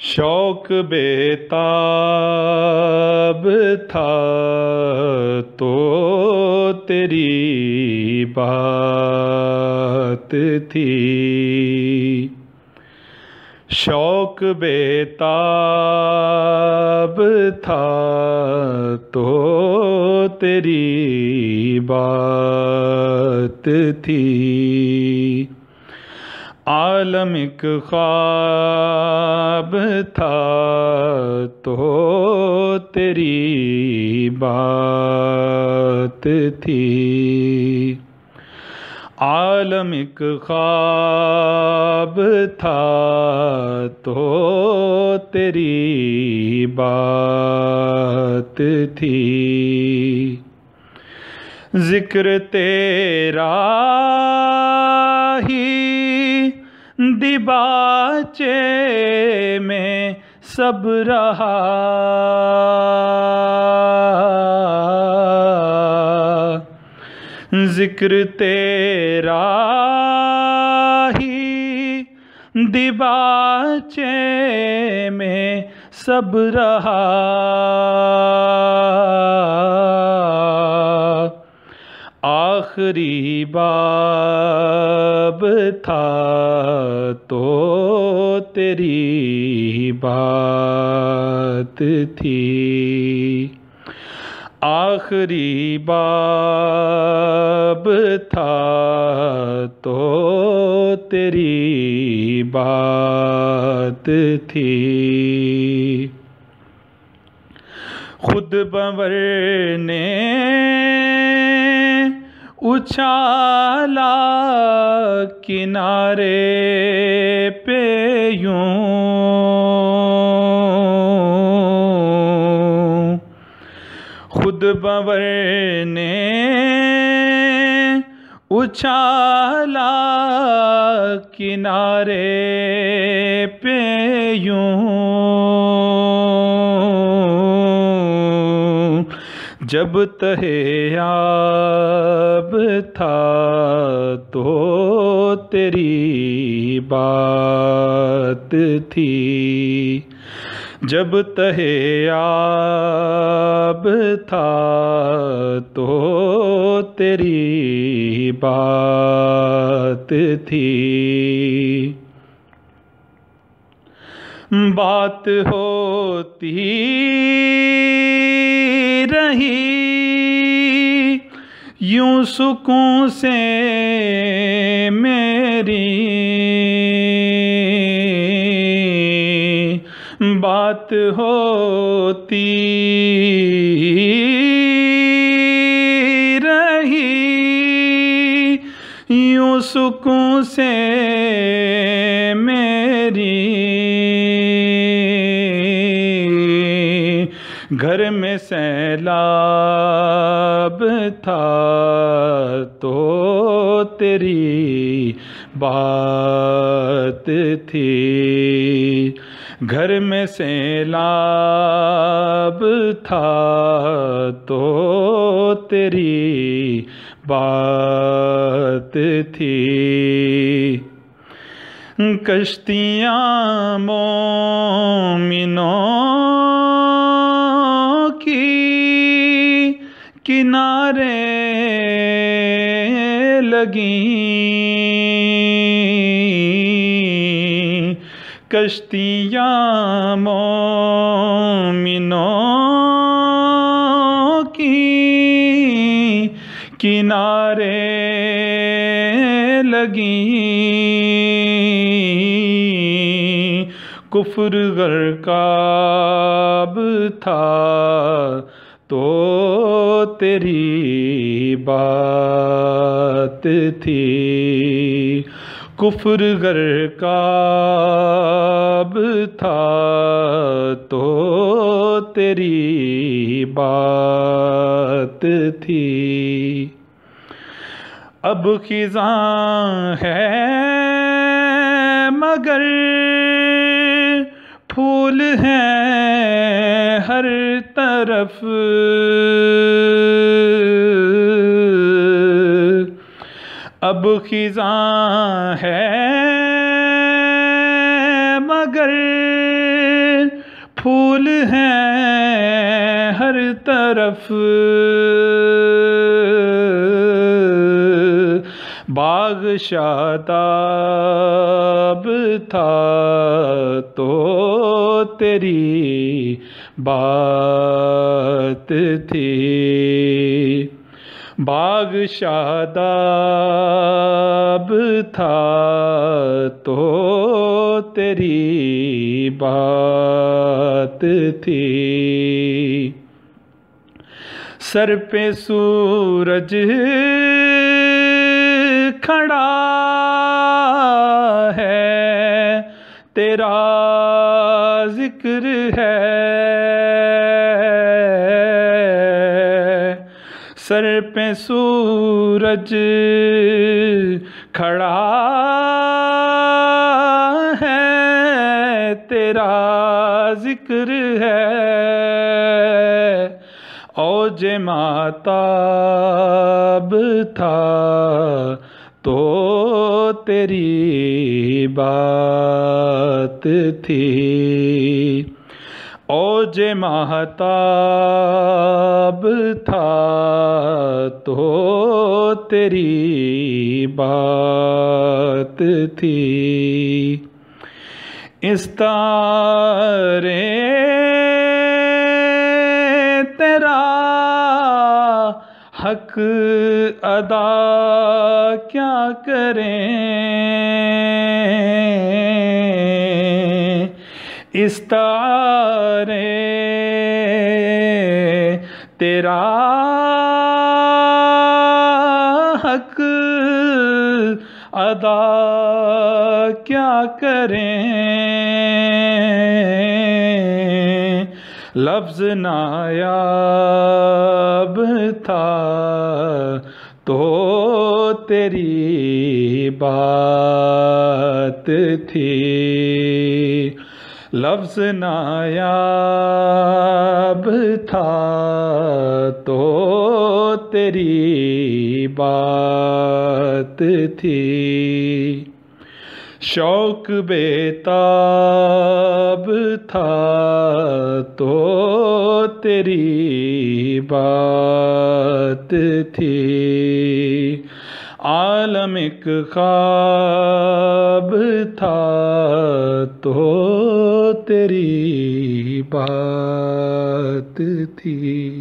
شوق بےتاب تھا تو تیری بات تھی، شوق بےتاب تھا تو تیری بات تھی، عالم ایک خواب تھا تو تیری بات تھی، عالم ایک خواب تھا تو تیری بات تھی، ذکر تیرا ہی دیباچے میں سب رہا، ذکر تیرا ہی دیباچے میں سب رہا، آخری باب تھا تو تیری بات تھی، آخری باب تھا تو تیری بات تھی، خود بنور نے اچھالا کنارے پہ یوں، خود بنور نے اچھالا کنارے پہ یوں، جب تہے آب تھا تو تیری بات تھی، جب تہے آب تھا تو تیری بات تھی، بات ہوتی رہی یوں سکون سے میری، بات ہوتی رہی یوں سکون سے میری، گھر میں سیلاب تھا تو تیری بات تھی، گھر میں سیلاب تھا تو تیری بات تھی، کشتیاں مومنوں کی کنارے لگیں، کشتیاں مومنوں کی کنارے لگیں، کفر غرقاب تھا تو تیری بات تھی، کفر غرقاب تھا تو تیری بات تھی، اب خزاں ہے مگر پھول ہیں ہر طرف، اب خزاں ہے مگر پھول ہیں ہر طرف، باغ شاداب تھا تو تیری بات تھی، باغ شاداب تھا تو تیری بات تھی، سر پہ سورج کھڑا ہے تیرا ذکر ہے، سر پہ سورج کھڑا ہے تیرا ذکر ہے، اوج ماتاب تھا تو تیری بات تھی، اوج مہتاب تھا تو تیری بات تھی، استعارے تیرا حق ادا کیا کریں، استعارے تیرا حق ادا کیا کریں، لفظ نایاب تھا تو تیری بات تھی، لفظ نایاب تھا تو تیری بات تھی، شوق بیتاب تھا تو تیری بات تھی، عالم ایک خواب تھا تو تیری بات تھی۔